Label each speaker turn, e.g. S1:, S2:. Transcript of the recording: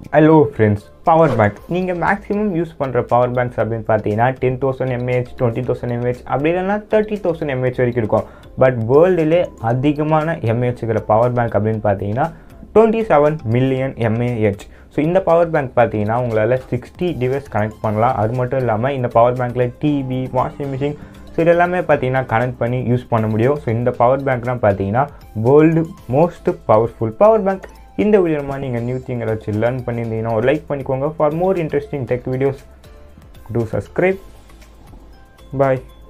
S1: Hello friends, power bank. நீங்கள் maximum use பண்ணுற power banks அப்படின்னு பார்த்தீங்கன்னா 10,000 mAh, 20,000 mAh அப்படி இல்லைன்னா 30,000 mAh வரைக்கும் இருக்கும். பட் வேர்ல்டுலே அதிகமான mAh இருக்கிற பவர் பேங்க் அப்படின்னு பார்த்தீங்கன்னா 27 மில்லியன் mAh. ஸோ இந்த பவர் பேங்க் பார்த்தீங்கன்னா உங்களால் 60 டிவைஸ் கனெக்ட் பண்ணலாம். அது மட்டும் இல்லாமல் இந்த பவர் பேங்க்கில் டிவி, வாஷிங் மிஷின் ஸோ இது எல்லாமே பார்த்தீங்கன்னா கனெக்ட் பண்ணி யூஸ் பண்ண முடியும். ஸோ இந்த பவர் பேங்க்லாம் பார்த்தீங்கன்னா world most powerful power bank. இந்த வீடியோமா நீங்கள் நியூ திங் ஏதாச்சும் லேர்ன் பண்ணியிருந்தீங்கன்னா ஒரு லைக் பண்ணிக்கோங்க. For more interesting tech videos do subscribe. Bye.